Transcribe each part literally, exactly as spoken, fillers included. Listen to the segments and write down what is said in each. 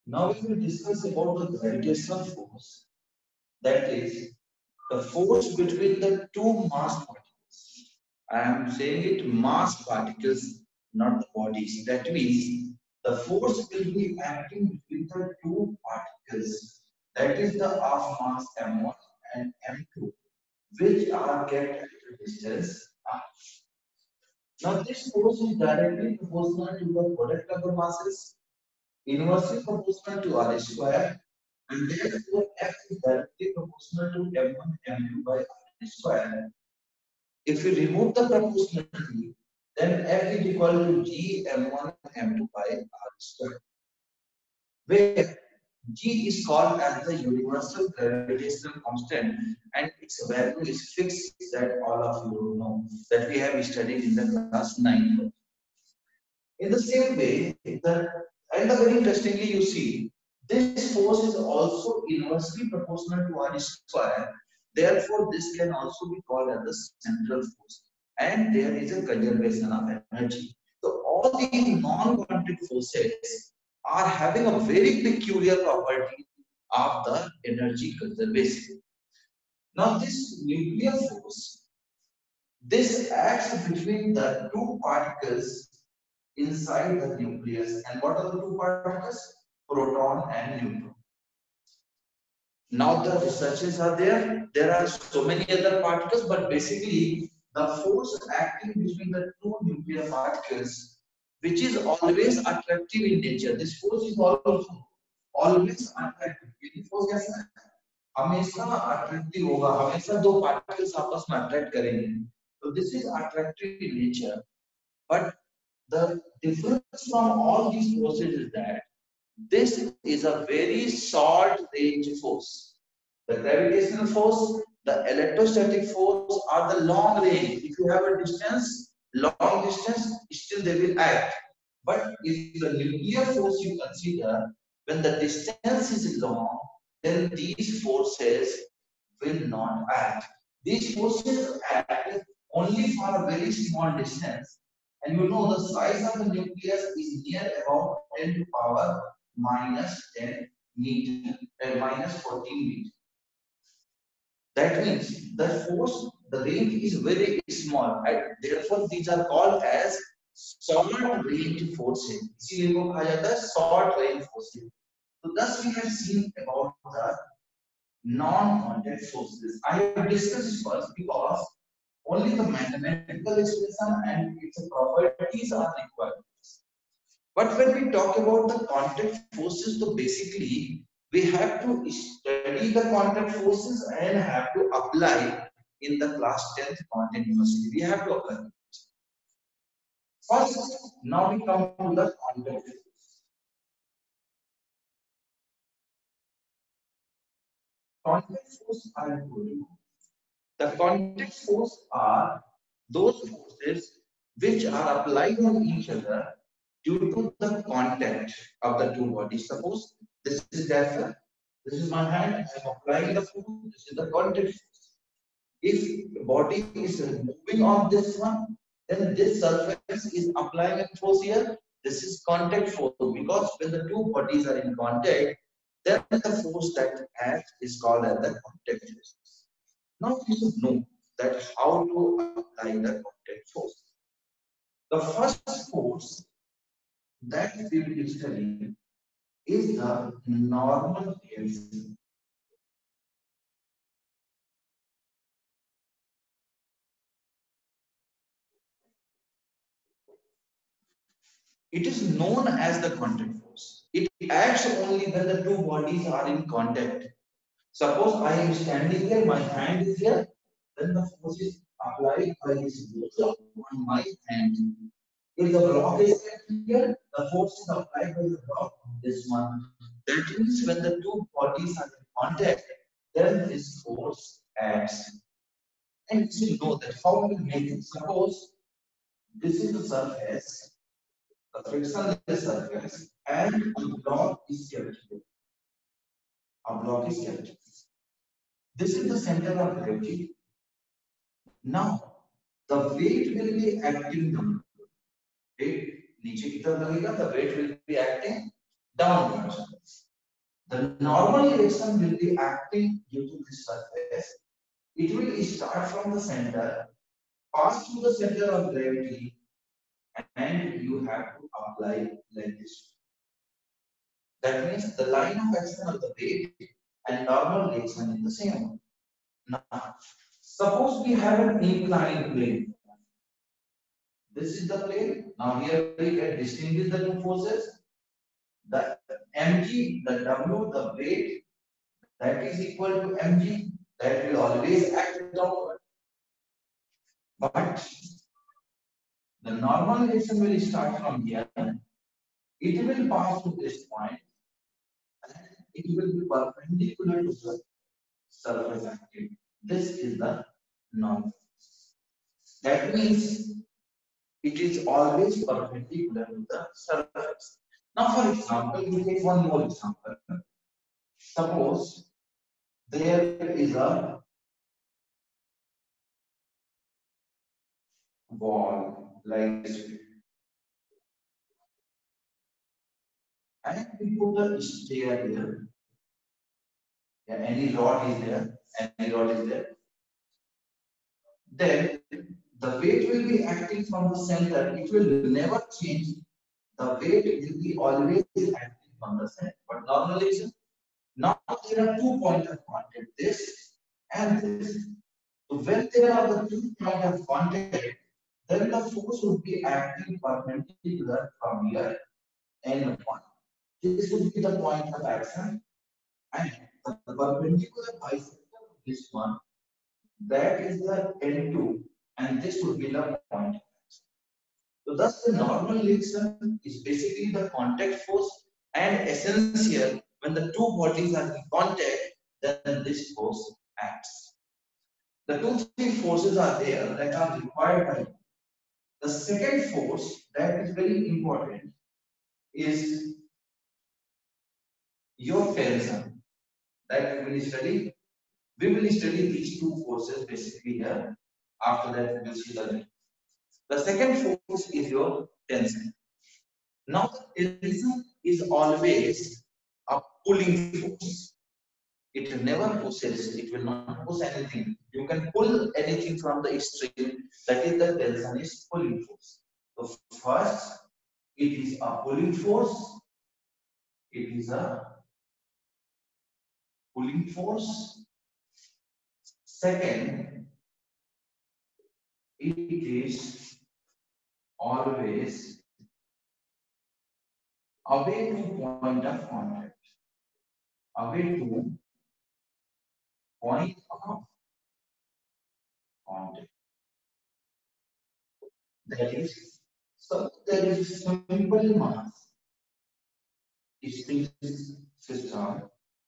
Now we will discuss about the gravitational force, that is the force between the two mass particles. I am saying it mass particles, not the bodies. That means the force will be acting between the two particles. That is the half mass m one and m two, which are kept at a distance r. Now this force is directly proportional to the product of the masses, inversely proportional to r square, and therefore F is directly proportional to m one m two by r square. If we remove the proportionality, then F is equal to G m one m two by r square, where G is called as the universal gravitational constant and its value is fixed, that all of you know, that we have studied in the class nine. In the same way, the, and the very interestingly you see, this force is also inversely proportional to r square. Therefore, this can also be called as the central force. And there is a conservation of energy. So all these non-quantum forces are having a very peculiar property of the energy conservation. Now, this nuclear force, this acts between the two particles inside the nucleus. And what are the two particles? Proton and neutron. Now the researches are there. There are so many other particles, but basically the force acting between the two nuclear particles, which is always attractive in nature. This force is also always attractive. ये force कैसा है? हमेशा attractive होगा. हमेशा दो particles आपस में attract करेंगे. So this is attractive in nature, but the difference from all these forces is that this is a very short range force. The gravitational force, the electrostatic force are the long range. If you have a distance, long distance, still they will act. But if the nuclear force you consider, when the distance is long, then these forces will not act. These forces act only for a very small distance. And you know the size of the nucleus is near about ten to power minus ten meter, uh, minus fourteen meter. That means the force, the range is very small, right? Therefore, these are called as short range forces. इसीलिए इनको कहा जाता है short range forces. So thus we have seen about the non-contact forces. I have discussed this first because only the mathematical expression and its properties are required. But when we talk about the contact forces, so basically we have to study the contact forces and have to apply in the class tenth content university. We have to apply. First, now we come to the contact force. Contact force, I have told you. The contact force are those forces which are applied on each other due to the contact of the two bodies. Suppose this is diaphragm, this is my hand, I am applying the force, this is the contact force. If the body is moving on this one, then this surface is applying a force here. This is contact force, because when the two bodies are in contact, then the force that acts is called as the contact force. Now we should know that how to apply the contact force. The first force that we will study is the normal gravity. It is known as the contact force. It acts only when the two bodies are in contact. Suppose I am standing here, my hand is here, then the force is applied by this block on my hand. If the block is here, the force is applied by the block on this one. That means when the two bodies are in contact, then this force acts. And you know that how we make it. Suppose this is the surface, the friction is the surface, and a block is kept here. A block is kept. This is the center of gravity. Now, the weight will be acting down. Weight नीचे की तरफ लगेगा, the weight will be acting downwards. The normal erection will be acting due to this surface. It will start from the center, pass through the center of gravity, and you have to apply like this. That means the line of action of the weight and normal reaction is the same. Now, suppose we have an inclined plane. This is the plane. Now here we can distinguish the two forces. The mg, the w, the weight, that is equal to mg. That will always act downward. But the normal reaction will start from here. It will pass to this point, and it will be perpendicular to the surface activity. This is the normal. That means it is always perpendicular to the surface. Now, for example, we take one more example. Suppose there is a wall like this, and we put a stair here. Yeah, any rod is there, any rod is there. Then the weight will be acting from the center. It will never change. The weight will be always acting from the center. But normally, now there are two points of contact, this and this. So when there are the two points of contact, then the force would be acting perpendicular from here N one. This would be the point of action, and the perpendicular bisector of this one, that is the N two, and this would be the point of action. So thus the normal reaction is basically the contact force, and essential when the two bodies are in contact, then this force acts. The two three forces are there that are required by you. The second force that is very important is your tension. That we will study. We will study these two forces basically here. After that, we will see the The second force is your tension. Now, the tension is always a pulling force. It never pushes, it will not push anything. You can pull anything from the string, that is the tension is pulling force. So, first, it is a pulling force, it is a pulling force. Second, it is always away to point of contact. Away to point of contact. That is, so there is simple mass string system.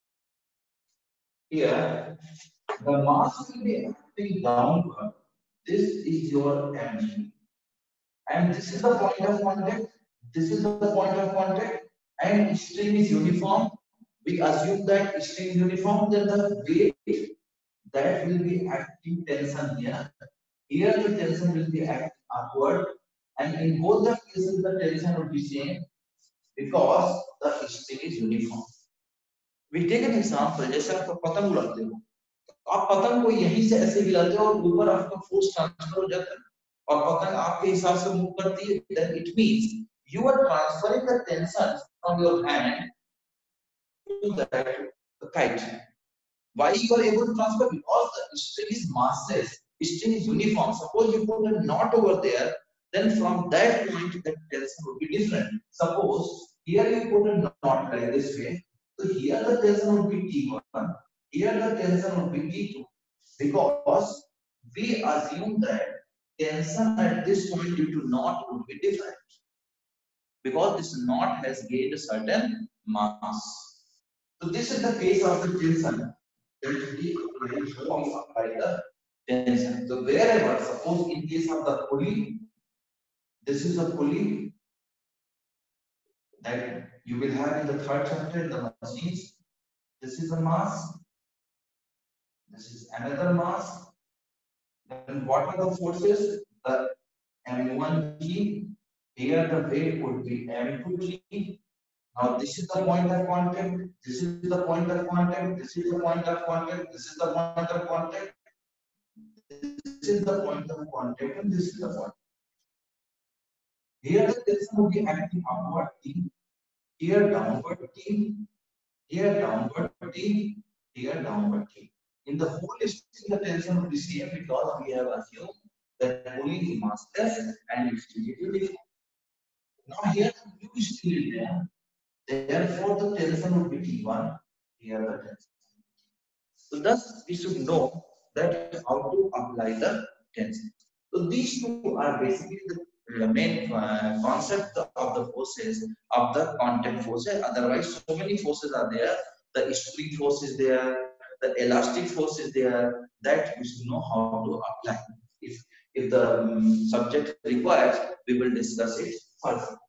Here, the mass will be acting downward. This is your mg. And this is the point of contact. This is the point of contact. And string is uniform. We assume that string is uniform, then the weight that will be acting tension here. Here the tension will be acting upward. And in both the cases, the tension will be same because the string is uniform. We take an example, जैसे आप पतंग उड़ाते हो, आप पतंग को यहीं से ऐसे हिलाते हो और ऊपर आपका फोर्स ट्रांसफर हो जाता है और पतंग आपके हिसाब से मूव करती है. Then it means you are transferring the tension from your hand to the kite. Why you are able to transfer? Because the string is massless, string is uniform. Suppose you put a knot over there, then from that point the tension would be different. Suppose here you put a knot like this way, so here the tension would be T one, here the tension would be T two, because we assume that tension at this point due to knot would be different, because this knot has gained a certain mass. So this is the case of the tension. Apply the tension. So wherever, suppose in case of the pulley, this is a pulley that you will have in the third chapter in the machines. This is a mass. This is another mass. Then what are the forces? The M one G. Here the weight would be M two G. Now this is the point of contact, this is the point of contact, this is the point of contact, this is the point of contact, this is the point of contact, and this is the point. Here the tension will be acting upward T, here downward T, here downward T, here downward T. In the whole string, the tension will be same because we have assumed that pulling is massless and its rigidity. Now here the U is still there. Therefore, the tension would be T one. Here the tension. So thus we should know that how to apply the tension. So these two are basically the main uh, concept of the forces of the contact forces. Otherwise, so many forces are there. The spring force is there, the elastic force is there. That we should know how to apply. If if the um, subject requires, we will discuss it further.